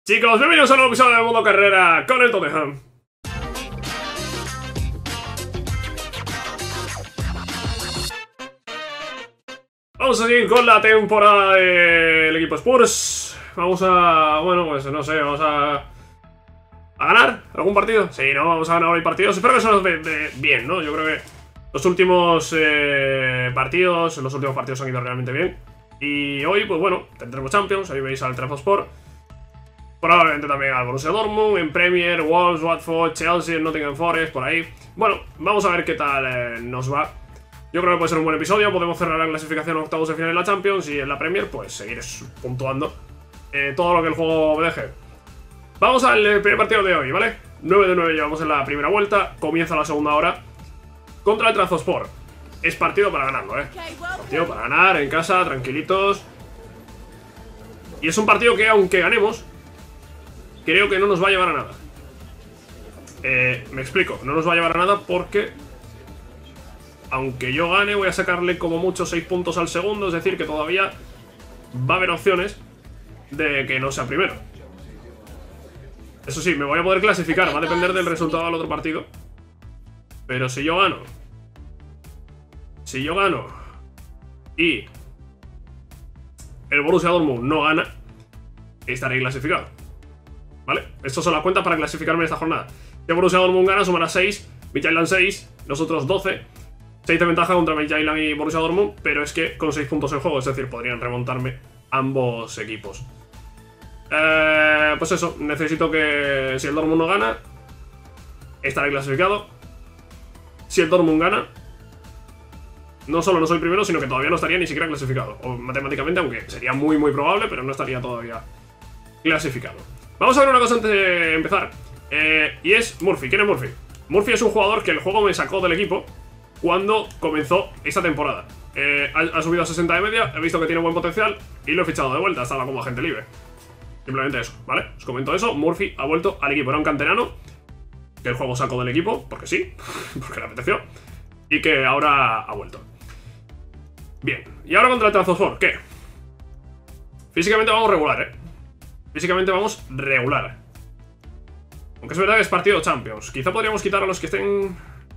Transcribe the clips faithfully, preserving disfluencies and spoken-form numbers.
Chicos, bienvenidos a un nuevo episodio de Modo Carrera con el Tottenham. Vamos a seguir con la temporada del equipo Spurs. Vamos a... bueno, pues no sé, vamos a... ¿A ganar algún partido? Sí, no, vamos a ganar hoy partidos. Espero que se nos ve bien, ¿no? Yo creo que los últimos eh, partidos, los últimos partidos han ido realmente bien. Y hoy, pues bueno, tendremos Champions. Ahí veis al Trabzonspor. Probablemente también al Borussia Dortmund, en Premier, Wolves, Watford, Chelsea, Nottingham Forest, por ahí. Bueno, vamos a ver qué tal eh, nos va. Yo creo que puede ser un buen episodio. Podemos cerrar la clasificación en octavos de final de la Champions. Y en la Premier, pues seguir puntuando eh, todo lo que el juego me deje. Vamos al primer partido de hoy, ¿vale? nueve de nueve llevamos en la primera vuelta. Comienza la segunda hora contra el Trabzonspor. Es partido para ganarlo, ¿eh? Partido para ganar en casa, tranquilitos. Y es un partido que, aunque ganemos, creo que no nos va a llevar a nada. Eh, me explico, no nos va a llevar a nada porque, aunque yo gane, voy a sacarle como mucho seis puntos al segundo. Es decir, que todavía va a haber opciones de que no sea primero. Eso sí, me voy a poder clasificar, va a depender del resultado del otro partido. Pero si yo gano Si yo gano y el Borussia Dortmund no gana, estaré clasificado, ¿vale? Estas son las cuentas para clasificarme en esta jornada. Si el Borussia Dortmund gana, sumará seis, Midtjylland seis, nosotros doce. seis de ventaja contra Midtjylland y Borussia Dortmund, pero es que con seis puntos en juego, es decir, podrían remontarme ambos equipos. Eh, pues eso, necesito que, si el Dortmund no gana, estaré clasificado. Si el Dortmund gana, no solo no soy primero, sino que todavía no estaría ni siquiera clasificado. O matemáticamente, aunque sería muy muy probable, pero no estaría todavía clasificado. Vamos a ver una cosa antes de empezar, eh, y es Murphy. ¿Quién es Murphy? Murphy es un jugador que el juego me sacó del equipo cuando comenzó esta temporada. eh, ha, ha subido a sesenta de media, he visto que tiene buen potencial y lo he fichado de vuelta, estaba como agente libre. Simplemente eso, ¿vale? Os comento eso. Murphy ha vuelto al equipo, era un canterano que el juego sacó del equipo, porque sí, porque le apeteció, y que ahora ha vuelto. Bien, y ahora contra el Trabzonspor, ¿qué? Físicamente vamos regular, ¿eh? Físicamente vamos regular. Aunque es verdad que es partido Champions. Quizá podríamos quitar a los que estén...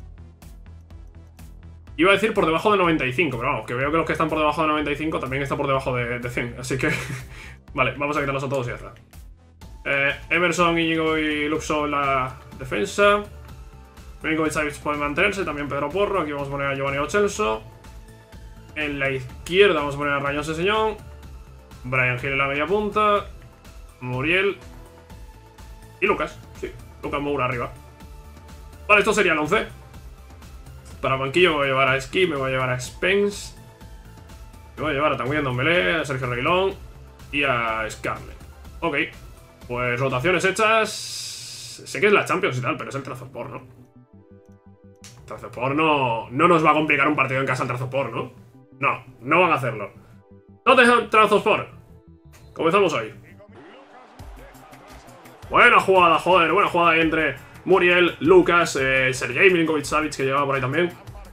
Iba a decir por debajo de noventa y cinco, pero vamos, que veo que los que están por debajo de noventa y cinco también están por debajo de, de cien, así que... Vale, vamos a quitarlos a todos y ya está. Eh, Emerson, Íñigo y Luxo en la defensa. Milinkovic-Savic pueden mantenerse, también Pedro Porro. Aquí vamos a poner a Giovanni Lo Celso. En la izquierda vamos a poner a Rayón Sessegnon. Bryan Gil en la media punta. Muriel. Y Lucas, sí, Lucas Moura arriba. Vale, esto sería el once. Para el banquillo me voy a llevar a Ski, me voy a llevar a Spence, me voy a llevar a Tanguy Ndombele, a Sergio Reguilón y a Scarlett. Ok, pues rotaciones hechas. Sé que es la Champions y tal, pero es el Trabzonspor, ¿no? Trabzonspor no, no nos va a complicar un partido en casa al Trabzonspor, ¿no? No, no van a hacerlo. Tottenham Trabzonspor. Comenzamos hoy. Buena jugada, joder, buena jugada ahí entre Muriel, Lucas, eh, Sergej Milinkovic-Savic, que llevaba por ahí también.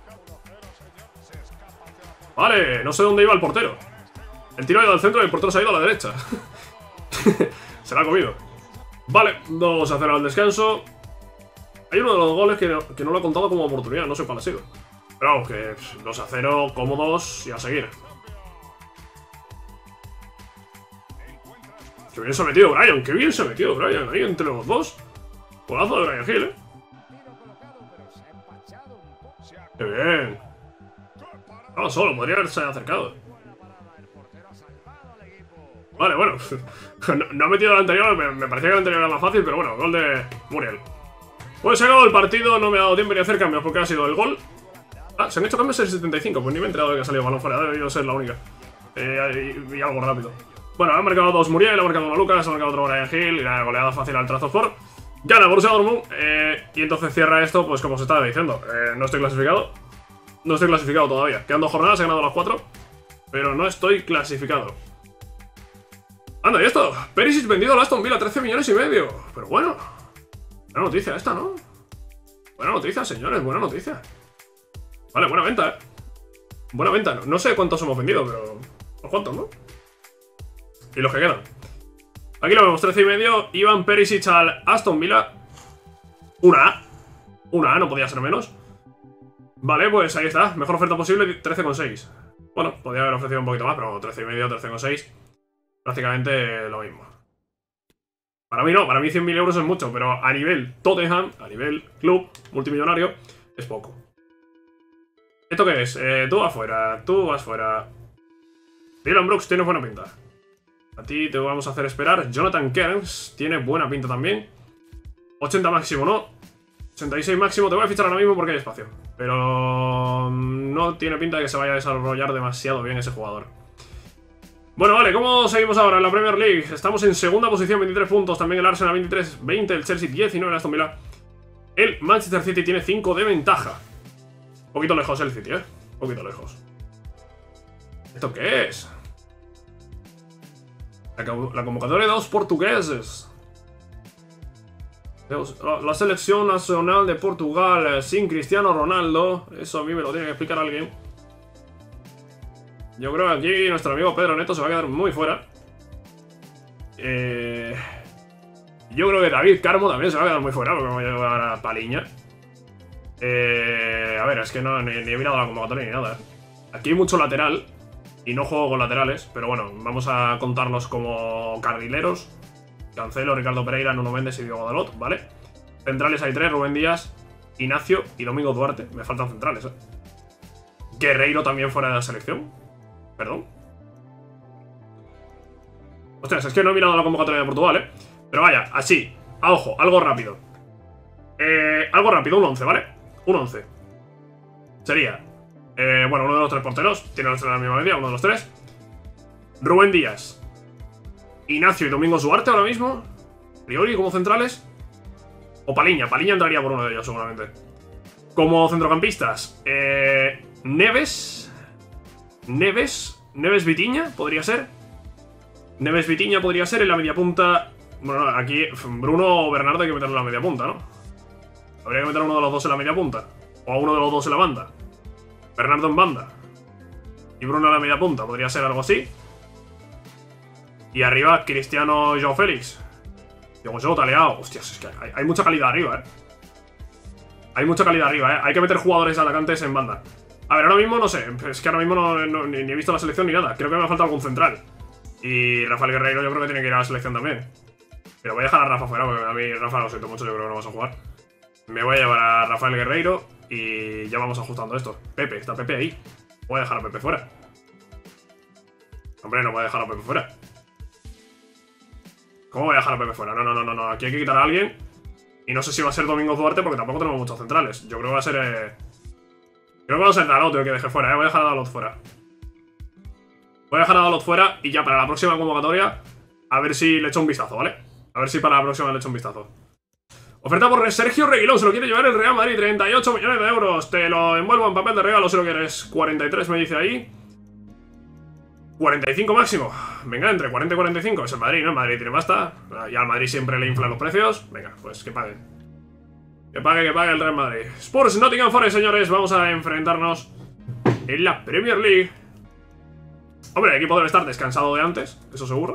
Vale, no sé dónde iba el portero. El tiro ha ido al centro y el portero se ha ido a la derecha. Se la ha comido. Vale, dos a cero al descanso. Hay uno de los goles que no, que no lo he contado como oportunidad, no sé cuál ha sido. Pero vamos, que dos a cero, cómodos y a seguir. Qué bien se ha metido Bryan, qué bien se ha metido Bryan ahí entre los dos. Golazo de Bryan Gil, eh. Qué bien. Estaba solo, podría haberse acercado. Vale, bueno. no, no ha metido el anterior, me, me parecía que el anterior era más fácil, pero bueno, gol de Muriel. Pues se ha acabado el partido, no me ha dado tiempo ni a hacer cambios porque ha sido el gol. Ah, se han hecho cambios en el setenta y cinco, pues ni me he enterado de que ha salido balón fuera, debe ser la única. Eh, y, y algo rápido. Bueno, ha marcado dos Muriel, ha marcado uno Lucas, ha marcado otro Bryan Gil y la goleada fácil al Trabzonspor. Gana Borussia Dortmund, eh, y entonces cierra esto, pues como os estaba diciendo, eh, no estoy clasificado. No estoy clasificado todavía. Quedan dos jornadas, he ganado las cuatro, pero no estoy clasificado. Anda, ¿y esto? Perisic vendido al Aston Villa, trece millones y medio. Pero bueno, buena noticia esta, ¿no? Buena noticia, señores, buena noticia. Vale, buena venta, eh. Buena venta, no, no sé cuántos hemos vendido, pero... ¿Los cuántos, no? Y los que quedan. Aquí lo vemos, trece y medio. Ivan Perisic al Aston Villa. Una A. Una A, no podía ser menos. Vale, pues ahí está. Mejor oferta posible, trece coma seis. Bueno, podría haber ofrecido un poquito más, pero trece y medio, trece coma seis. Prácticamente lo mismo. Para mí no, para mí cien mil euros es mucho, pero a nivel Tottenham, a nivel club multimillonario, es poco. ¿Esto qué es? Eh, tú vas fuera, tú vas fuera. Dylan Brooks tiene buena pinta. A ti te vamos a hacer esperar. Jonathan Kearns tiene buena pinta también. ochenta máximo, ¿no? ochenta y seis máximo. Te voy a fichar ahora mismo porque hay espacio. Pero no tiene pinta de que se vaya a desarrollar demasiado bien ese jugador. Bueno, vale, ¿cómo seguimos ahora en la Premier League? Estamos en segunda posición, veintitrés puntos. También el Arsenal veintitrés, veinte. El Chelsea diecinueve, el Aston Villa. El Manchester City tiene cinco de ventaja. Un poquito lejos el City, ¿eh? Un poquito lejos. ¿Esto qué es? La, la convocatoria de los portugueses. La selección nacional de Portugal sin Cristiano Ronaldo. Eso a mí me lo tiene que explicar alguien. Yo creo que aquí nuestro amigo Pedro Neto se va a quedar muy fuera. Eh... Yo creo que David Carmo también se va a quedar muy fuera porque me voy a llevar a Paliña. Eh... A ver, es que no, ni, ni he mirado la convocatoria ni nada. Aquí hay mucho lateral y no juego con laterales, pero bueno, vamos a contarlos como carrileros. Cancelo, Ricardo Pereira, Nuno Méndez y Diego Dalot, ¿vale? Centrales hay tres, Rubén Díaz, Ignacio y Domingo Duarte. Me faltan centrales, ¿eh? Guerreiro también fuera de la selección. Perdón. Ostras, es que no he mirado la convocatoria de Portugal, ¿eh? Pero vaya, así, a ojo, algo rápido. Eh, algo rápido, un once, ¿vale? Un once. Sería, eh, bueno, uno de los tres porteros. Tiene los tres en la misma media, uno de los tres. Rubén Díaz, Ignacio y Domingo Duarte ahora mismo. Priori como centrales. O Paliña, Paliña entraría por uno de ellos seguramente. Como centrocampistas, eh, Neves. Neves, Neves Vitiña, podría ser. Neves Vitiña podría ser en la media punta. Bueno, aquí Bruno o Bernardo hay que meterlo en la media punta, ¿no? Habría que meter a uno de los dos en la media punta. O a uno de los dos en la banda. Bernardo en banda y Bruno en la media punta, podría ser algo así. Y arriba Cristiano, Joao Félix. Diego Jota, Leao. Hostias, es que hay, hay mucha calidad arriba, eh. Hay mucha calidad arriba, eh. Hay que meter jugadores atacantes en banda. A ver, ahora mismo no sé. Es que ahora mismo no, no, ni, ni he visto la selección ni nada. Creo que me falta algún central. Y Rafael Guerreiro yo creo que tiene que ir a la selección también. Pero voy a dejar a Rafa fuera porque a mí Rafa lo siento mucho, yo creo que no vamos a jugar. Me voy a llevar a Rafael Guerreiro y ya vamos ajustando esto. Pepe, está Pepe ahí. Voy a dejar a Pepe fuera. Hombre, no voy a dejar a Pepe fuera. ¿Cómo voy a dejar a Pepe fuera? No, no, no, no, no. Aquí hay que quitar a alguien. Y no sé si va a ser Domingo Duarte porque tampoco tenemos muchos centrales. Yo creo que va a ser... Eh... Creo que va a ser Dalot el que deje fuera, ¿eh? Voy a dejar a Dalot fuera. Voy a dejar a Dalot fuera y ya para la próxima convocatoria a ver si le echo un vistazo, ¿vale? A ver si para la próxima le echo un vistazo. Oferta por Sergio Reguilón, se lo quiere llevar el Real Madrid, treinta y ocho millones de euros. Te lo envuelvo en papel de regalo si lo quieres. cuarenta y tres me dice ahí. cuarenta y cinco máximo. Venga, entre cuarenta y cuarenta y cinco. Es el Madrid, ¿no? El Madrid tiene pasta. Y al Madrid siempre le inflan los precios. Venga, pues que pague. Que pague, que pague el Real Madrid. Spurs Nottingham Forest, señores. Vamos a enfrentarnos en la Premier League. Hombre, el equipo debe estar descansado de antes, eso seguro.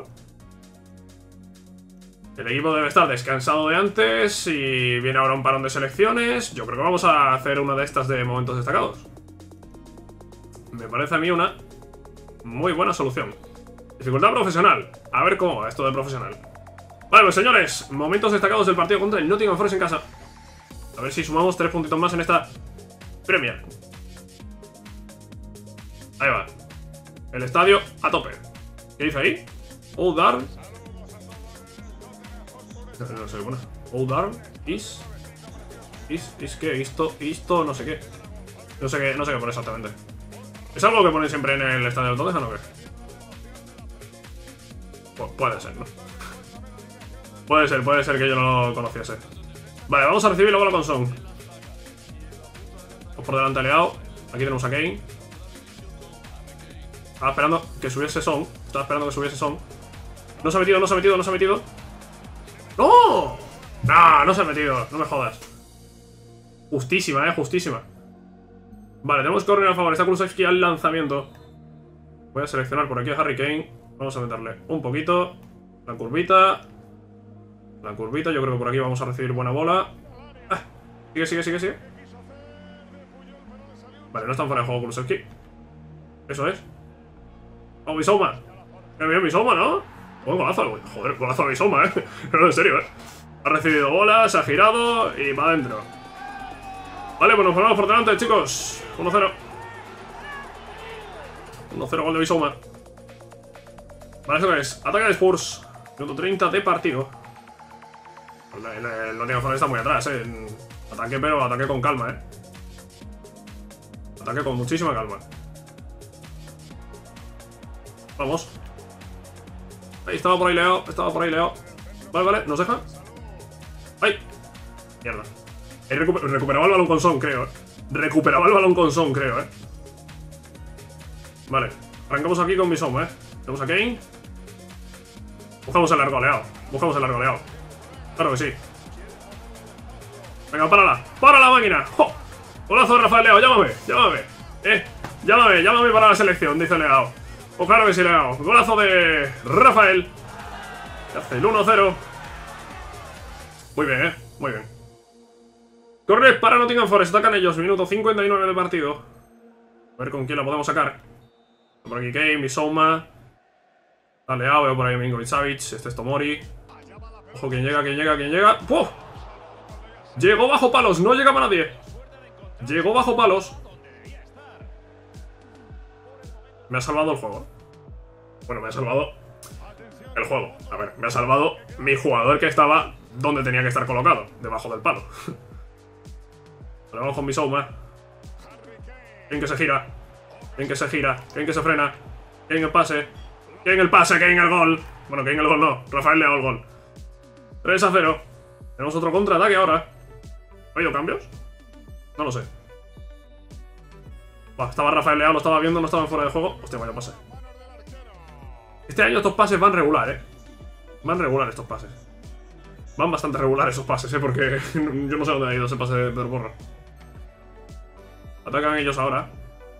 El equipo debe estar descansado de antes y viene ahora un parón de selecciones. Yo creo que vamos a hacer una de estas de momentos destacados. Me parece a mí una muy buena solución. Dificultad profesional. A ver cómo va esto de profesional. Vale, pues señores, momentos destacados del partido contra el Nottingham Forest en casa. A ver si sumamos tres puntitos más en esta Premier. Ahí va. El estadio a tope. ¿Qué dice ahí? Oudar. No sé qué pone. Oudar is. Is. Is qué. Esto. Esto. No sé qué. No sé qué. No sé qué pone exactamente. ¿Es algo que pone siempre en el estadio del Tottenham o qué? Pu puede ser, ¿no? Puede ser, puede ser que yo no lo conociese. Vale, vamos a recibir la bola con Son. Vamos por delante aliado. Aquí tenemos a Kane. Estaba esperando que subiese Son. Estaba esperando que subiese Son. No se ha metido, no se ha metido, no se ha metido. ¡No! No, no se ha metido. No me jodas. Justísima, eh, justísima. Vale, tenemos córner a favor. Está Kulusevski al lanzamiento. Voy a seleccionar por aquí a Harry Kane. Vamos a meterle un poquito. La curvita. La curvita, yo creo que por aquí vamos a recibir buena bola. Ah, sigue, sigue, sigue, sigue. Vale, no están fuera de juego Kulusevski. Eso es. ¡Oh, Bissouma! ¡Qué bien Bissouma, ¿no? Buen golazo, joder, golazo de Bissouma, ¿eh? No, en serio, ¿eh? Ha recibido bola, se ha girado y va adentro. Vale, pues nos ponemos por delante, chicos. uno cero. uno cero, gol de Bissouma. Vale, eso es. Ataque de Spurs. Minuto treinta de partido. El, el, el Nottingham Forest está muy atrás, ¿eh? Ataque, pero ataque con calma, ¿eh? Ataque con muchísima calma. Vamos. Ahí, estaba por ahí Leo. Estaba por ahí Leo. Vale, vale, nos deja. ¡Ay! Mierda. He recuper recuperaba el balón con Son, creo, ¿eh? Recuperaba el balón con Son, creo, ¿eh? Vale. Arrancamos aquí con Bissouma, ¿eh? Tenemos a Kane. Buscamos el largo oleado. Buscamos el largo oleado. Claro que sí. Venga, párala. ¡Para la máquina! ¡Jo! Golazo de Rafael Leao. Llámame, llámame. Eh, llámame, llámame para la selección, dice Leao. Pues claro que sí, Leao. Golazo de Rafael. Hace el uno cero. Muy bien, eh. Muy bien. Corner para Nottingham Forest. Atacan ellos. Minuto cincuenta y nueve de partido. A ver con quién la podemos sacar. Por aquí Kane, Bissouma. Está Leao, veo por ahí Milinkovic-Savic. Este es Tomori. Ojo, quién llega, quién llega, quién llega. ¡Puf! Llegó bajo palos, no llegaba nadie. Llegó bajo palos. Me ha salvado el juego. Bueno, me ha salvado el juego. A ver, me ha salvado mi jugador que estaba donde tenía que estar colocado, debajo del palo. Vale, vamos con Bissouma. Bien que se gira. Bien que se gira. Bien que se frena. Bien el pase. Bien el pase, bien el gol. Bueno, bien el gol no. Rafael Leao el gol. tres a cero. Tenemos otro contraataque ahora. ¿Ha habido cambios? No lo sé. Buah, estaba Rafael Leao, lo estaba viendo, no estaba fuera de juego. Hostia, vaya pase. Este año estos pases van regular, eh. Van regular estos pases. Van bastante regular esos pases, eh, porque yo no sé dónde ha ido ese pase de Pedro Porro. Atacan ellos ahora.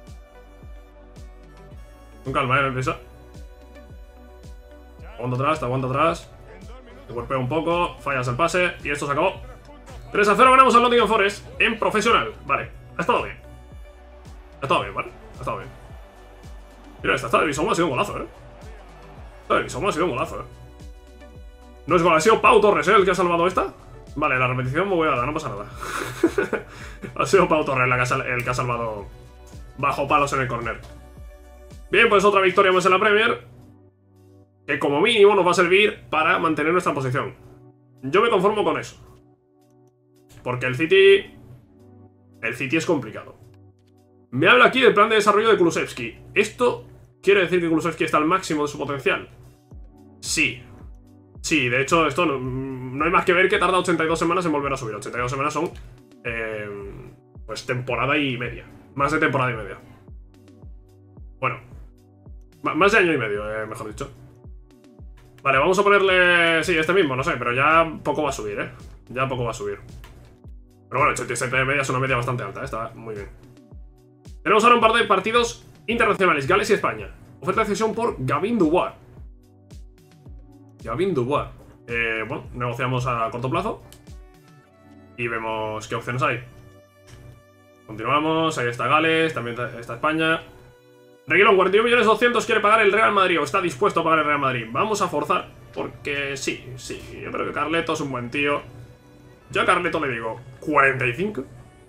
Con calma, eh, empieza. Aguanta atrás, te aguanta atrás. Te golpea un poco, fallas el pase y esto se acabó. tres a cero, ganamos al Nottingham Forest en profesional. Vale, ha estado bien. Ha estado bien, vale, ha estado bien. Mira, esta, esta de Bissouma ha sido un golazo, eh. Esta de Bissouma ha sido un golazo, eh. No es gol, ha sido Pau Torres, eh, el que ha salvado esta. Vale, la repetición me voy a dar, no pasa nada. Ha sido Pau Torres la que ha, el que ha salvado bajo palos en el córner. Bien, pues otra victoria más en la Premier, que como mínimo nos va a servir para mantener nuestra posición. Yo me conformo con eso. Porque el City... El City es complicado. Me habla aquí del plan de desarrollo de Kulusevski. ¿Esto quiere decir que Kulusevski está al máximo de su potencial? Sí. Sí, de hecho esto no, no hay más que ver que tarda ochenta y dos semanas en volver a subir. ochenta y dos semanas son... Eh, pues temporada y media. Más de temporada y media. Bueno. Más de año y medio, eh, mejor dicho. Vale, vamos a ponerle... Sí, este mismo, no sé, pero ya poco va a subir, ¿eh? Ya poco va a subir. Pero bueno, ochenta y siete de media es una media bastante alta, ¿eh? Está muy bien. Tenemos ahora un par de partidos internacionales, Gales y España. Oferta de cesión por Gavin Dubois. Gavin Dubois. Eh, bueno, negociamos a corto plazo. Y vemos qué opciones hay. Continuamos, ahí está Gales, también está España. Reguilón, cuarenta y un millones doscientos quiere pagar el Real Madrid, o está dispuesto a pagar el Real Madrid. Vamos a forzar, porque sí, sí, yo creo que Carleto es un buen tío. Yo a Carleto le digo cuarenta y cinco.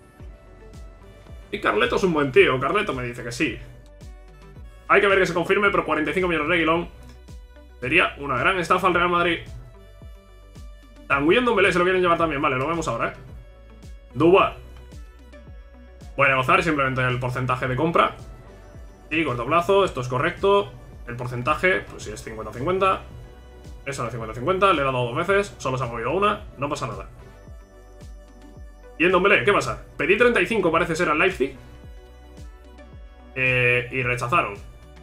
Y Carleto es un buen tío, Carleto me dice que sí. Hay que ver que se confirme, pero cuarenta y cinco millones de Reguilón sería una gran estafa al Real Madrid. Tanguy en Dombele se lo quieren llevar también, vale, lo vemos ahora, eh. Dubois. Voy a negociar simplemente el porcentaje de compra. Y corto plazo, esto es correcto. El porcentaje, pues si es cincuenta cincuenta. Eso no es cincuenta cincuenta, le he dado dos veces, solo se ha movido una, no pasa nada. Y en Dombele, ¿qué pasa? Pedí treinta y cinco, parece ser al Leipzig. Eh, y rechazaron.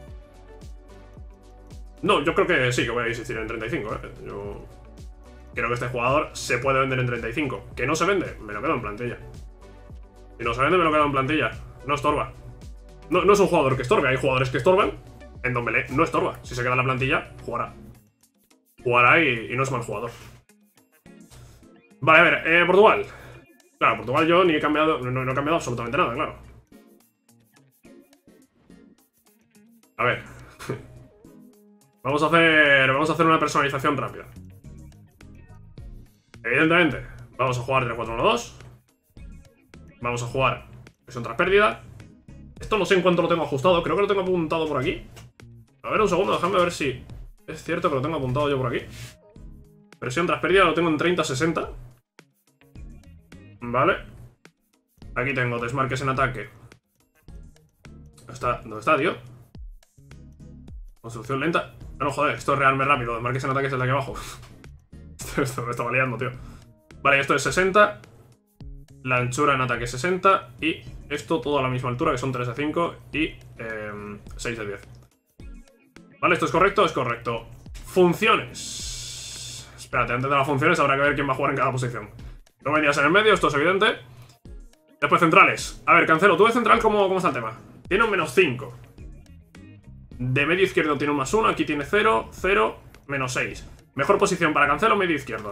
No, yo creo que sí, que voy a insistir en treinta y cinco, ¿eh? Yo creo que este jugador se puede vender en treinta y cinco. ¿Que no se vende? Me lo quedo en plantilla. Si no se vende, me lo quedo en plantilla. No estorba. No, no es un jugador que estorbe, hay jugadores que estorban. En Dombele no estorba. Si se queda en la plantilla, jugará. jugará y, y no es mal jugador. Vale, a ver, eh, Portugal. Claro, Portugal yo ni he cambiado, no, no he cambiado absolutamente nada, claro. A ver. Vamos a hacer. Vamos a hacer una personalización rápida. Evidentemente, vamos a jugar tres cuatro uno dos. Vamos a jugar presión tras pérdida. Esto no sé en cuánto lo tengo ajustado. Creo que lo tengo apuntado por aquí. A ver, un segundo, déjame ver si es cierto que lo tengo apuntado yo por aquí. Presión tras pérdida lo tengo en treinta sesenta. Vale. Aquí tengo desmarques en ataque. ¿Dónde está, ¿Dónde está, tío? Construcción lenta. No, no, joder, esto es rearme rápido. Desmarques en ataque es el de aquí abajo. Esto me estaba liando, tío. Vale, esto es sesenta. La anchura en ataque sesenta. Y esto todo a la misma altura, que son tres de cinco y eh, seis de diez. Vale, ¿esto es correcto? Es correcto. Funciones. Espérate, antes de las funciones habrá que ver quién va a jugar en cada posición. No me digas en el medio, esto es evidente. Después centrales. A ver, Cancelo, tú de central, ¿cómo, cómo está el tema? Tiene un menos cinco. De medio izquierdo tiene un más uno. Aquí tiene cero, cero, menos seis. Mejor posición para Cancelo, medio izquierdo.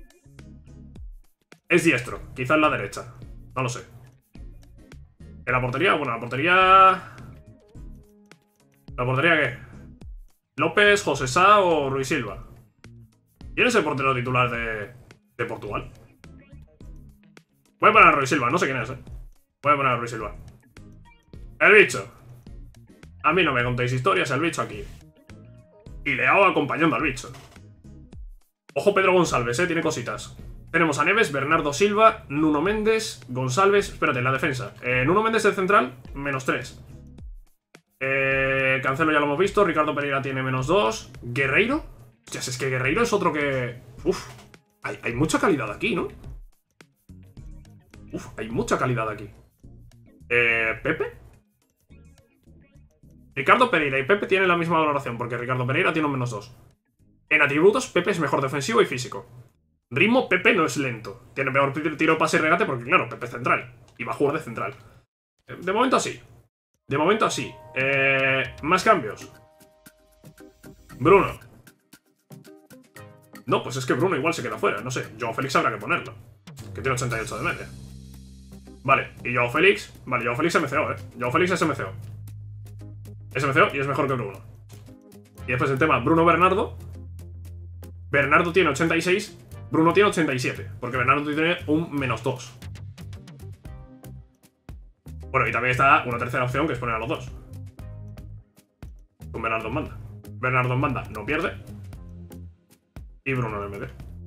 Es diestro, quizás la derecha. No lo sé. ¿En la portería? Bueno, la portería... ¿La portería qué? ¿López, José Sá o Ruiz Silva? ¿Quién es el portero titular de, de Portugal? Voy a poner a Ruiz Silva, no sé quién es, eh. Voy a poner a Ruiz Silva. El bicho. A mí no me contéis historias, el bicho aquí. Y Leao acompañando al bicho. Ojo Pedro González, eh, tiene cositas. Tenemos a Neves, Bernardo Silva, Nuno Méndez, González. Espérate, en la defensa. Eh, Nuno Méndez del central, menos tres. Eh, Cancelo ya lo hemos visto. Ricardo Pereira tiene menos dos. Guerreiro. Hostias, es que Guerreiro es otro que... Uf, hay, hay mucha calidad aquí, ¿no? Uf, hay mucha calidad aquí. Eh, ¿Pepe? Ricardo Pereira y Pepe tienen la misma valoración, porque Ricardo Pereira tiene un menos dos. En atributos, Pepe es mejor defensivo y físico. Ritmo, Pepe no es lento. Tiene peor tiro, pase y regate porque, claro, Pepe es central. Y va a jugar de central. De momento así. De momento así. Eh, más cambios. Bruno. No, pues es que Bruno igual se queda fuera. No sé, Joao Félix habrá que ponerlo. Que tiene ochenta y ocho de media. Vale, y Joao Félix. Vale, Joao Félix M C O, eh. Joao Félix es M C O. Es M C O y es mejor que Bruno. Y después el tema Bruno Bernardo. Bernardo tiene ochenta y seis. Bruno tiene ochenta y siete, porque Bernardo tiene un menos dos. Bueno, y también está una tercera opción, que es poner a los dos. Con Bernardo en banda. Bernardo en banda no pierde. Y Bruno en M D.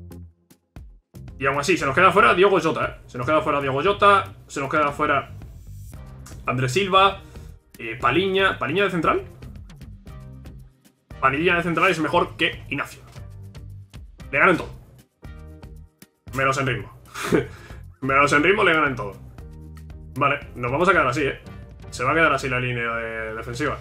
Y aún así, se nos queda fuera Diogo Jota, ¿eh? Se nos queda fuera Diogo Jota. Se nos queda fuera Andrés Silva. Eh, Paliña. ¿Paliña de central? Paliña de central es mejor que Ignacio. Le ganan todo. Menos en ritmo. Menos en ritmo le ganan todo. Vale, nos vamos a quedar así, ¿eh? Se va a quedar así la línea de defensiva.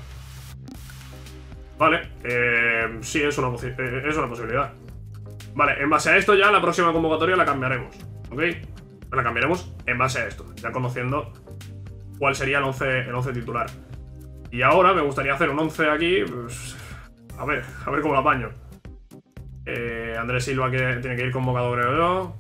Vale, eh, sí, es una, eh, es una posibilidad. Vale, en base a esto ya la próxima convocatoria la cambiaremos, ¿ok? La cambiaremos en base a esto, ya conociendo cuál sería el once, el once titular. Y ahora me gustaría hacer un once aquí, pues, a ver, a ver cómo lo apaño. Eh, Andrés Silva que tiene que ir convocado, creo yo.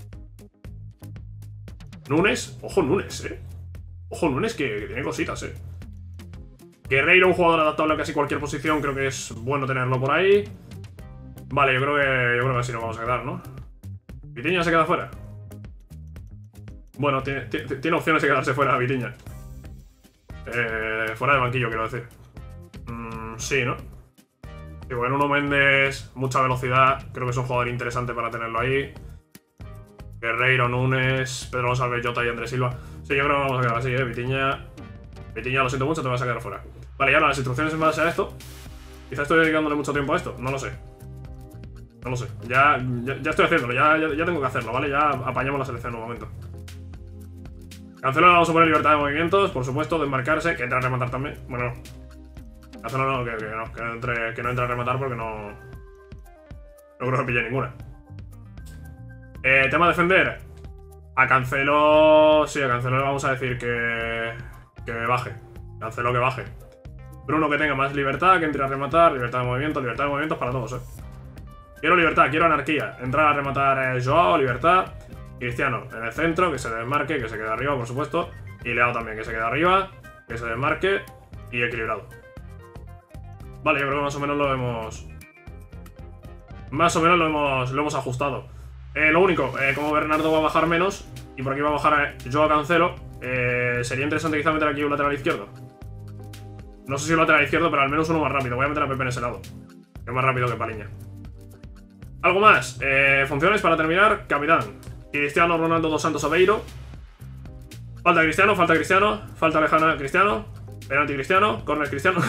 Nunes, ojo Nunes, eh. Ojo Nunes que, que tiene cositas, eh. Guerreiro, un jugador adaptable a casi cualquier posición, creo que es bueno tenerlo por ahí. Vale, yo creo que yo creo que así nos vamos a quedar, ¿no? Vitinha se queda fuera. Bueno, tiene, tiene opciones de quedarse fuera Vitinha. Eh, fuera del banquillo, quiero decir. Mm, sí, ¿no? Y bueno, Nuno Méndez, mucha velocidad. Creo que es un jugador interesante para tenerlo ahí. Guerreiro, Nunes, Pedro González, Jota y Andrés Silva. Sí, yo creo que vamos a quedar así, ¿eh? Vitinha. Vitinha, lo siento mucho, te vas a quedar fuera. Vale, y ahora las instrucciones en base a esto. Quizás estoy dedicándole mucho tiempo a esto, no lo sé. No lo sé, ya, ya, ya estoy haciéndolo, ya, ya, ya tengo que hacerlo, ¿vale? Ya apañamos la selección en un momento. Cancelo, vamos a poner libertad de movimientos, por supuesto, desmarcarse, que entre a rematar también. Bueno, no. Cancelo no, que, que no, que no entre, que no entre a rematar porque no... No creo que pille ninguna. Eh, tema defender. A Cancelo... Sí, a Cancelo le vamos a decir que... Que baje. Cancelo que baje. Bruno que tenga más libertad, que entre a rematar, libertad de movimiento, libertad de movimientos para todos, eh. Quiero libertad, quiero anarquía. Entrar a rematar eh, Joao, libertad. Cristiano en el centro, que se desmarque, que se quede arriba, por supuesto. Y Leao también, que se quede arriba, que se desmarque. Y equilibrado. Vale, yo creo que más o menos lo hemos... Más o menos lo hemos, lo hemos ajustado. Eh, lo único, eh, como Bernardo va a bajar menos y por aquí va a bajar eh, Joao Cancelo, eh, sería interesante quizá meter aquí un lateral izquierdo. No sé si un lateral izquierdo, pero al menos uno más rápido. Voy a meter a Pepe en ese lado, que es más rápido que Paliña. Algo más, eh, funciones para terminar. Capitán, Cristiano Ronaldo dos Santos Aveiro. Falta Cristiano, falta Cristiano, falta lejana Cristiano, penalti Cristiano, corner Cristiano.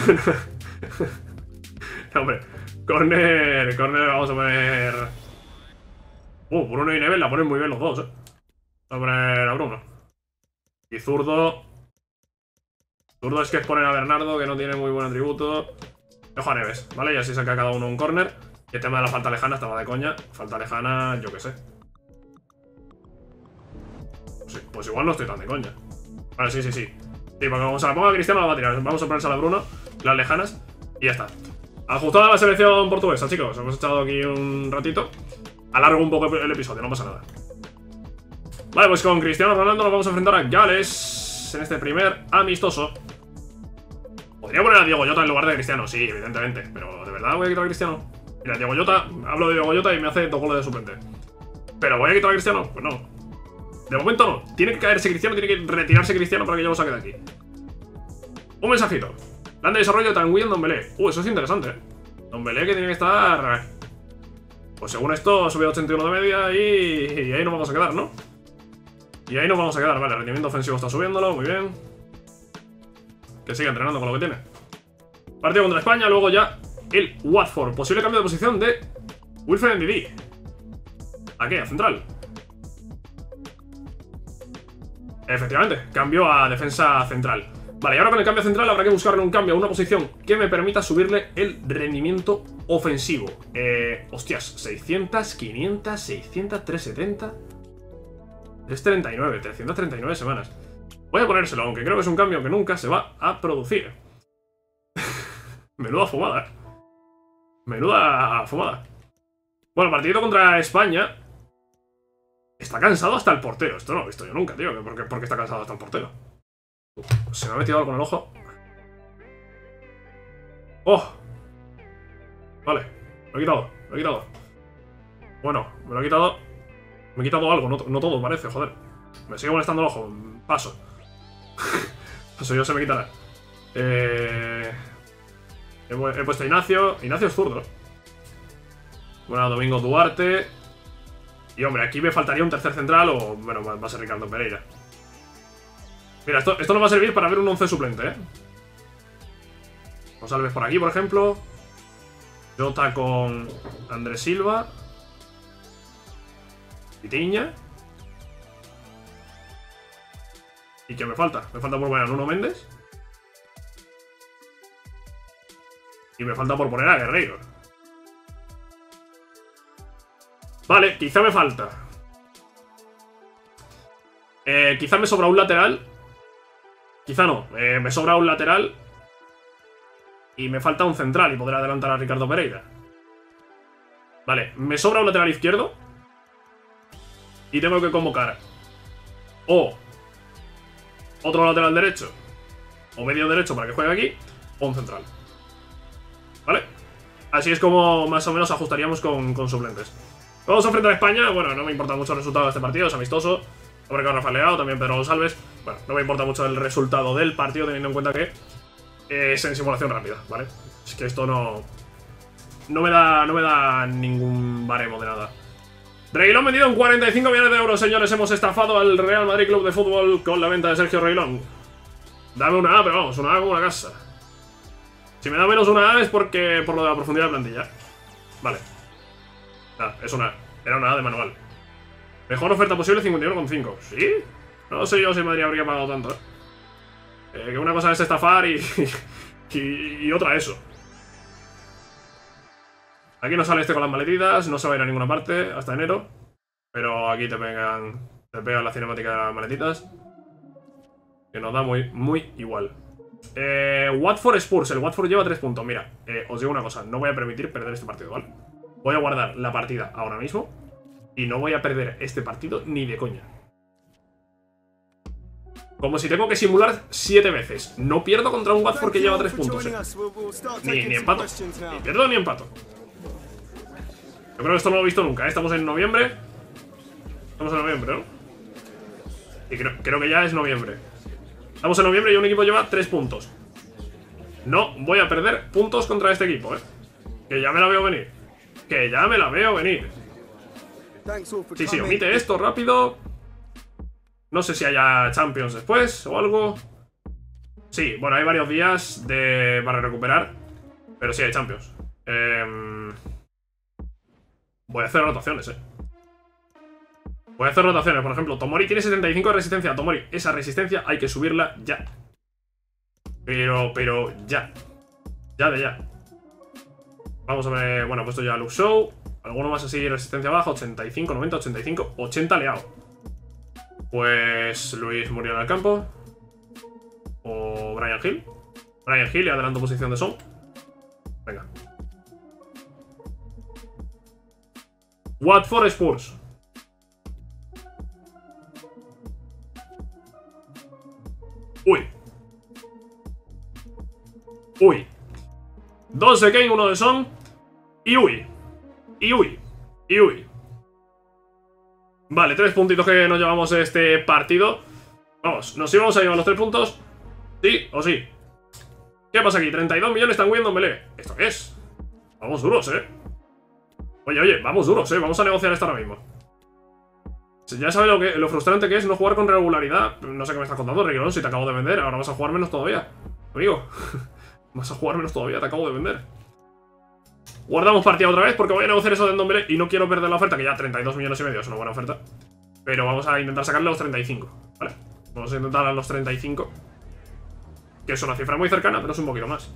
No, hombre, corner, corner vamos a poner... Uh, Bruno y Neves la ponen muy bien los dos, eh. Vamos a poner a Bruno. Y zurdo. Zurdo es que es poner a Bernardo, que no tiene muy buen atributo. Dejo a Neves, ¿vale? Y así saca cada uno un corner. Y el tema de la falta lejana estaba de coña. Falta lejana, yo qué sé. Sí, pues igual no estoy tan de coña. Vale, sí, sí, sí. Sí, porque como se la ponga a Cristiano la va a tirar. Vamos a ponérsela a Bruno, las lejanas. Y ya está. Ajustada la selección portuguesa, chicos. Hemos estado aquí un ratito. Alargo un poco el episodio, no pasa nada. Vale, pues con Cristiano Ronaldo nos vamos a enfrentar a Gales en este primer amistoso. Podría poner a Diego Jota en lugar de Cristiano, sí, evidentemente. Pero ¿de verdad voy a quitar a Cristiano? Mira, Diego Jota, hablo de Diego Jota y me hace dos goles de suplente. ¿Pero voy a quitar a Cristiano? Pues no. De momento no. Tiene que caerse Cristiano, tiene que retirarse Cristiano para que yo lo saque de aquí. Un mensajito. Plan de desarrollo de Tanguy en Dombelé. Uh, eso es interesante, ¿eh? Dombelé que tiene que estar... Pues según esto ha subido a ochenta y uno de media y... y ahí nos vamos a quedar, ¿no? Y ahí nos vamos a quedar, vale, el rendimiento ofensivo está subiéndolo, muy bien. Que siga entrenando con lo que tiene. Partido contra España, luego ya el Watford. Posible cambio de posición de Wilfred Ndidi. ¿A qué? ¿A central? Efectivamente, cambio a defensa central. Vale, y ahora con el cambio central habrá que buscarle un cambio a una posición que me permita subirle el rendimiento ofensivo. Eh, hostias, seiscientos, quinientos, seiscientos, trescientos setenta... trescientos treinta y nueve, trescientas treinta y nueve semanas. Voy a ponérselo, aunque creo que es un cambio que nunca se va a producir. Menuda fumada, eh. Menuda fumada. Bueno, partido contra España. Está cansado hasta el portero. Esto no lo he visto yo nunca, tío. ¿Por qué, por qué está cansado hasta el portero? Uf, se me ha metido algo en el ojo. ¡Oh! Vale, lo he quitado, lo he quitado. Bueno, me lo he quitado. Me he quitado algo, no, no todo parece, joder. Me sigue molestando el ojo, paso. Eso yo se me quitará. Eh... He, he puesto a Ignacio. Ignacio es zurdo. Bueno, Domingo Duarte. Y hombre, aquí me faltaría un tercer central o... Bueno, va a ser Ricardo Pereira. Mira, esto, esto nos va a servir para ver un once suplente, ¿eh? González por aquí, por ejemplo. Jota con Andrés Silva. Pitiña. ¿Y qué me falta? Me falta por poner a Nuno Méndez. Y me falta por poner a Guerreiro. Vale, quizá me falta. Eh, quizá me sobra un lateral. Quizá no, eh, me sobra un lateral. Y me falta un central y poder adelantar a Ricardo Pereira. Vale, me sobra un lateral izquierdo. Y tengo que convocar o otro lateral derecho o medio derecho para que juegue aquí, o un central. ¿Vale? Así es como más o menos ajustaríamos con, con suplentes. Vamos a enfrentar a España. Bueno, no me importa mucho el resultado de este partido, es amistoso. Hombre, con Rafael Leao, también Pedro González. Bueno, no me importa mucho el resultado del partido, teniendo en cuenta que es en simulación rápida, ¿vale? Es que esto no... No me da, no me da ningún baremo de nada. Reguilón vendido en cuarenta y cinco millones de euros, señores. Hemos estafado al Real Madrid Club de Fútbol con la venta de Sergio Reguilón. Dame una A, pero vamos, una A como una casa. Si me da menos una A es porque por lo de la profundidad de plantilla. Vale. Ah, es una A. Era una A de manual. Mejor oferta posible, cincuenta y uno coma cinco. ¿Sí? No sé yo si Madrid habría pagado tanto, ¿eh? eh que una cosa es estafar y, y, y otra eso. Aquí no sale este con las maletitas, no se va a ir a ninguna parte hasta enero. Pero aquí te pegan, te pegan la cinemática de las maletitas. Que nos da muy, muy igual. Eh, Watford Spurs, el Watford lleva tres puntos. Mira, eh, os digo una cosa, no voy a permitir perder este partido, ¿vale? Voy a guardar la partida ahora mismo y no voy a perder este partido ni de coña. Como si tengo que simular siete veces. No pierdo contra un Watford que lleva tres puntos, eh. Ni, ni empato. Ni pierdo ni empato. Yo creo que esto no lo he visto nunca, ¿eh? Estamos en noviembre. Estamos en noviembre, ¿no? Y creo, creo que ya es noviembre. Estamos en noviembre y un equipo lleva tres puntos. No voy a perder puntos contra este equipo, ¿eh? Que ya me la veo venir. Que ya me la veo venir. Sí, sí, omite esto rápido. No sé si haya Champions después o algo. Sí, bueno, hay varios días de... para recuperar. Pero sí hay Champions. eh... Voy a hacer rotaciones, eh Voy a hacer rotaciones, por ejemplo, Tomori tiene setenta y cinco de resistencia. Tomori, esa resistencia hay que subirla ya. Pero, pero, ya. Ya de ya. Vamos a ver, bueno, he puesto ya Luke Shaw. Alguno más así, resistencia baja, ochenta y cinco, noventa, ochenta y cinco, ochenta Leao. Pues Luis Muriel al campo. O Brian Hill. Brian Hill y adelanto posición de Son. Venga. Watford Spurs. Uy. Uy. Dos de Kane, uno de Son. Y uy. Y uy. Y uy. Vale, tres puntitos que nos llevamos de este partido. Vamos, nos íbamos a llevar los tres puntos. Sí o sí. ¿Qué pasa aquí? treinta y dos millones están huyendo en Belé. ¿Esto qué es? Vamos duros, eh. Oye, oye, vamos duros, eh. Vamos a negociar esto ahora mismo. Ya sabes lo, que, lo frustrante que es no jugar con regularidad. No sé qué me estás contando, Reguilón, si te acabo de vender. Ahora vas a jugar menos todavía, amigo. Vas a jugar menos todavía, te acabo de vender. Guardamos partida otra vez porque voy a negociar eso de Ndombele y no quiero perder la oferta, que ya treinta y dos millones y medio es una buena oferta. Pero vamos a intentar sacarle los treinta y cinco, ¿vale? Vamos a intentar a los treinta y cinco. Que es una cifra muy cercana, pero es un poquito más.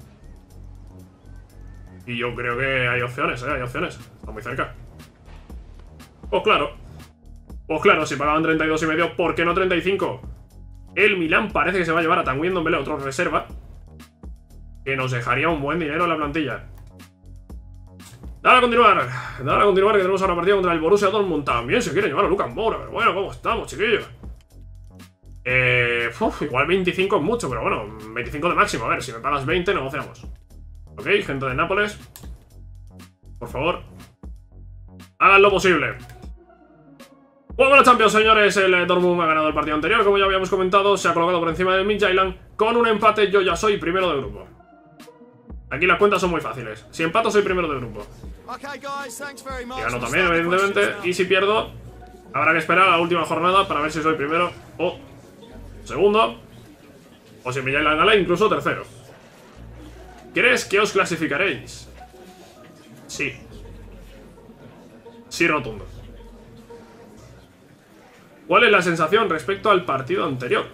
Y yo creo que hay opciones, ¿eh? Hay opciones. Está muy cerca. Pues claro. Pues claro, si pagaban treinta y dos y medio, ¿por qué no treinta y cinco? El Milán parece que se va a llevar a Tanguy Ndombele, otro reserva, que nos dejaría un buen dinero en la plantilla. Dale a continuar, dale a continuar, que tenemos ahora partida contra el Borussia Dortmund. También se quiere llevar a Lucas Moura, pero bueno, ¿cómo estamos, chiquillos? Eh, uf, igual veinticinco es mucho, pero bueno, veinticinco de máximo. A ver, si me pagas veinte, negociamos. Ok, gente de Nápoles, por favor, hagan lo posible. Bueno, la Champions, señores. El Dortmund ha ganado el partido anterior, como ya habíamos comentado. Se ha colocado por encima del Midtjylland. Con un empate yo ya soy primero de grupo. Aquí las cuentas son muy fáciles. Si empato soy primero de grupo. Y gano también, evidentemente. Y si pierdo, habrá que esperar a la última jornada para ver si soy primero o segundo. O si Midtjylland gana, incluso tercero. ¿Crees que os clasificaréis? Sí. Sí, rotundo. ¿Cuál es la sensación respecto al partido anterior?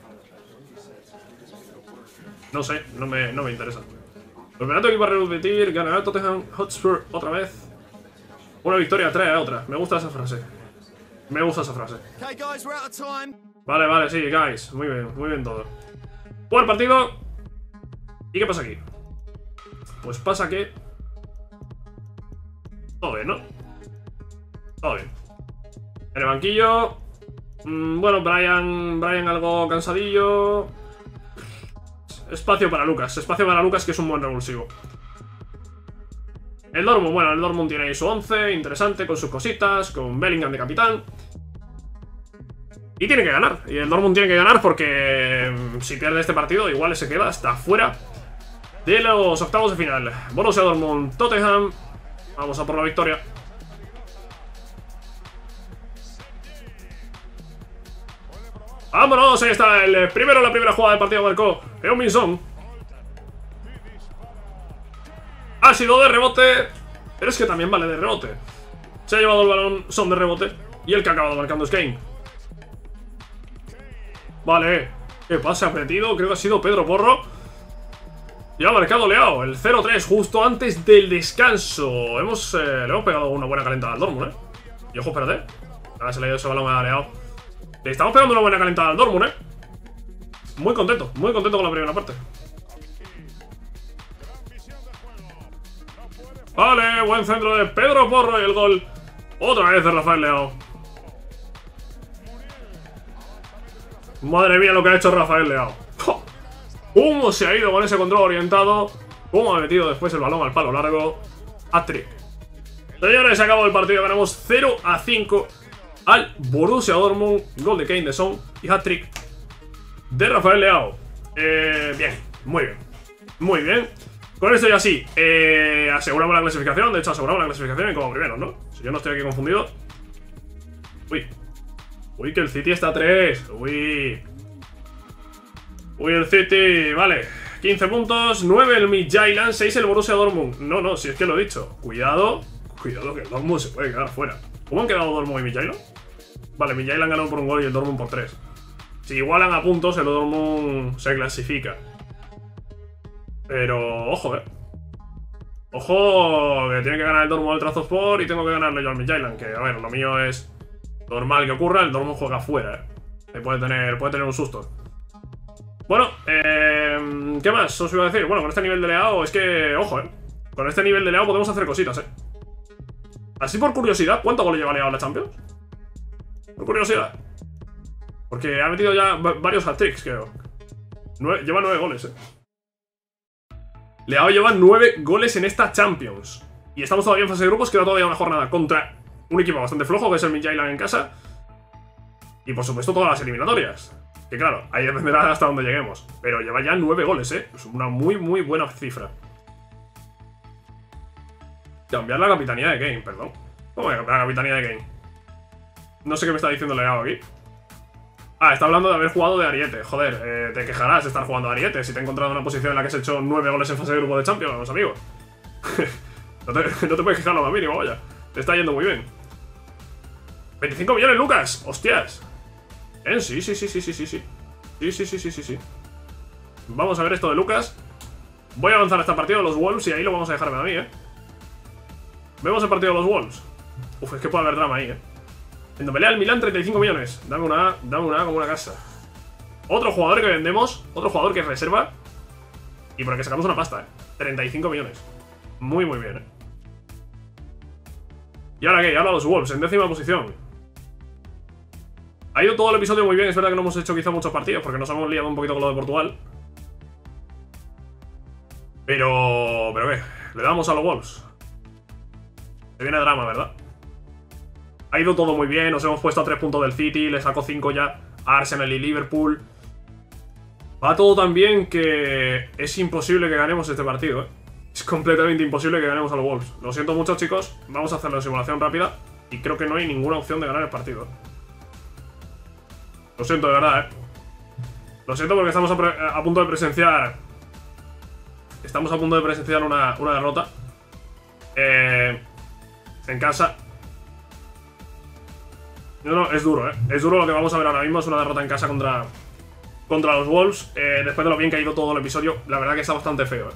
No sé, no me, no me interesa. El campeonato equipo a repetir, ganará Tottenham Hotspur otra vez. Una victoria trae a otra. Me gusta esa frase. Me gusta esa frase. Vale, vale, sí, guys. Muy bien, muy bien todo. Buen partido. ¿Y qué pasa aquí? Pues pasa que... todo bien, ¿no? Todo bien. En el banquillo... Mmm, bueno, Brian... Brian algo cansadillo... Espacio para Lucas, espacio para Lucas, que es un buen revulsivo. El Dortmund, bueno, el Dortmund tiene ahí su once, interesante, con sus cositas, con Bellingham de capitán. Y tiene que ganar, y el Dortmund tiene que ganar porque si pierde este partido igual se queda hasta fuera de los octavos de final. Borussia Dortmund, Tottenham, vamos a por la victoria. ¡Vámonos! Ahí está el primero, la primera jugada del partido marcó Heung-min Son. Ha sido de rebote, pero es que también vale de rebote. Se ha llevado el balón Son de rebote y el que ha acabado marcando es Kane. Vale, ¿qué pasa? Apetido, creo que ha sido Pedro Porro. Y ha marcado Leao, el cero tres justo antes del descanso. Hemos, eh, le hemos pegado una buena calentada al Dortmund, ¿eh? Y ojo, espérate. Ahora se le ha ido ese balón a Leao. Le estamos pegando una buena calentada al Dortmund, eh. Muy contento, muy contento con la primera parte. Vale, buen centro de Pedro Porro y el gol otra vez de Rafael Leao. Madre mía lo que ha hecho Rafael Leao. ¿Cómo se ha ido con ese control orientado? ¿Cómo ha metido después el balón al palo largo? Hat-trick. Señores, se acabó el partido. Ganamos cero a cinco al Borussia Dortmund. Gol de Kane de Son y hat-trick de Rafael Leao. Eh, bien, muy bien. Muy bien. Con esto ya sí, eh, aseguramos la clasificación. De hecho, aseguramos la clasificación y como primeros, ¿no? Si yo no estoy aquí confundido. Uy. Uy, que el City está a tres. Uy. Uy, el City. Vale. quince puntos. nueve el Midtjylland. seis el Borussia Dortmund. No, no, si es que lo he dicho. Cuidado. Cuidado que el Dortmund se puede quedar fuera. ¿Cómo han quedado Dortmund y Midtjylland? Vale, Midtjylland ganó por un gol y el Dortmund por tres. Si igualan a puntos, el Dortmund se clasifica. Pero, ojo, eh. Ojo, que tiene que ganar el Dortmund al Trabzonspor y tengo que ganarle yo al Midtjylland. Que, a ver, lo mío es normal que ocurra. El Dortmund juega fuera, eh. Puede tener, puede tener un susto. Bueno, eh, ¿qué más os iba a decir? Bueno, con este nivel de Leao, es que, ojo, eh. Con este nivel de Leao podemos hacer cositas, eh. Así por curiosidad, ¿cuántos goles lleva Leao en la Champions? Por curiosidad. Porque ha metido ya varios hat-tricks, creo. Nueve, lleva nueve goles, eh. Leao lleva nueve goles en esta Champions. Y estamos todavía en fase de grupos, queda todavía una jornada contra un equipo bastante flojo, que es el Midtjylland en casa. Y por supuesto todas las eliminatorias. Que claro, ahí dependerá hasta donde lleguemos. Pero lleva ya nueve goles, eh. Es una muy, muy buena cifra. Cambiar la capitanía de Kane, perdón. ¿Cómo voy a cambiar la capitanía de Kane? No sé qué me está diciendo Leao aquí. Ah, está hablando de haber jugado de ariete. Joder, eh, te quejarás de estar jugando de ariete si te he encontrado en una posición en la que has hecho nueve goles en fase de grupo de Champions, amigo. no, te, no te puedes quejar lo más mínimo, vaya. Te está yendo muy bien. veinticinco millones, Lucas. Hostias. ¿Eh? Sí, sí, sí, sí, sí, sí, sí. Sí, sí, sí, sí, sí, sí. Vamos a ver esto de Lucas. Voy a avanzar a este partido de los Wolves y ahí lo vamos a dejarme a mí, eh. Vemos el partido de los Wolves. Uf, es que puede haber drama ahí, eh. En pelea el Milan, treinta y cinco millones. Dame una A, dame una A como una casa. Otro jugador que vendemos, otro jugador que es reserva. Y por el que sacamos una pasta, eh. treinta y cinco millones. Muy, muy bien, eh. ¿Y ahora qué? Y ahora los Wolves, en décima posición. Ha ido todo el episodio muy bien. Es verdad que no hemos hecho quizá muchos partidos porque nos hemos liado un poquito con lo de Portugal. Pero... ¿Pero qué? Le damos a los Wolves. Se viene drama, ¿verdad? Ha ido todo muy bien, nos hemos puesto a tres puntos del City, le saco cinco ya a Arsenal y Liverpool. Va todo tan bien que es imposible que ganemos este partido, ¿eh? Es completamente imposible que ganemos a los Wolves. Lo siento mucho, chicos, vamos a hacer la simulación rápida y creo que no hay ninguna opción de ganar el partido, ¿eh? Lo siento, de verdad, ¿eh? Lo siento porque estamos a, a punto de presenciar... Estamos a punto de presenciar una, una derrota. Eh... En casa. No, no, es duro, ¿eh? Es duro lo que vamos a ver ahora mismo. Es una derrota en casa contra Contra los Wolves, eh, después de lo bien que ha ido todo el episodio. La verdad que está bastante feo, ¿eh?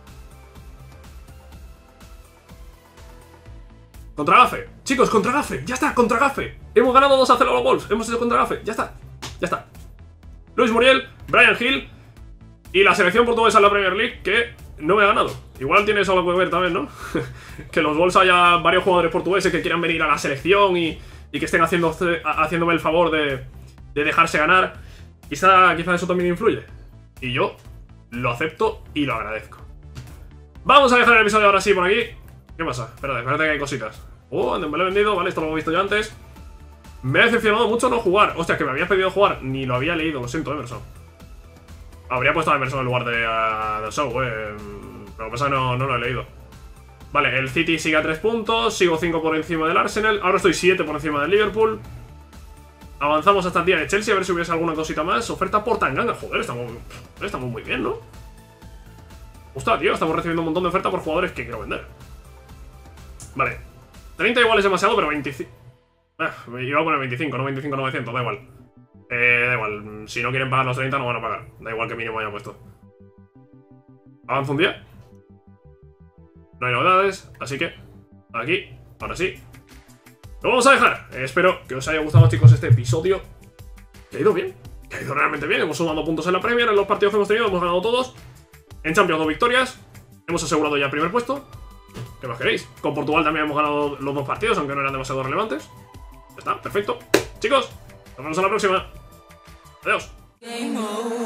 Contra Gafe, chicos, contra Gafe, ya está, contra Gafe. Hemos ganado dos a cero a los Wolves, hemos hecho contra Gafe, ya está, ya está. Luis Muriel, Brian Hill y la selección portuguesa en la Premier League, que no me ha ganado. Igual tiene eso algo que ver también, ¿no? Que en los Wolves haya varios jugadores portugueses que quieran venir a la selección y, y que estén haciendo, haciéndome el favor de, de dejarse ganar. Quizá, quizá eso también influye. Y yo lo acepto y lo agradezco. Vamos a dejar el episodio ahora sí por aquí. ¿Qué pasa? Espérate, espérate que hay cositas. Oh, me lo he vendido, vale, esto lo he visto ya antes. Me ha decepcionado mucho no jugar. Hostia, que me habías pedido jugar, ni lo había leído, lo siento, Emerson. Habría puesto a Emerson en lugar de uh, Show, eh. Lo que pasa es que no, no lo he leído. Vale, el City sigue a tres puntos, sigo cinco por encima del Arsenal. Ahora estoy siete por encima del Liverpool. Avanzamos hasta el día de Chelsea, a ver si hubiese alguna cosita más. Oferta por Tanganga, joder, estamos, estamos muy bien, ¿no? Ostras, tío, estamos recibiendo un montón de oferta por jugadores que quiero vender. Vale, treinta igual es demasiado, pero veinticinco... Ah, me iba a poner veinticinco, no veinticinco novecientos, da igual. Eh, da igual, si no quieren pagar los treinta no van a pagar. Da igual que mínimo haya puesto. ¿Avanza un día? No hay novedades, así que aquí, ahora sí lo vamos a dejar. eh, Espero que os haya gustado, chicos, este episodio. Que ha ido bien, que ha ido realmente bien. Hemos sumado puntos en la Premier, en los partidos que hemos tenido, hemos ganado todos. En Champions dos victorias, hemos asegurado ya el primer puesto. ¿Qué más queréis? Con Portugal también hemos ganado los dos partidos, aunque no eran demasiado relevantes. Ya está, perfecto. Chicos, nos vemos a la próxima. Adiós.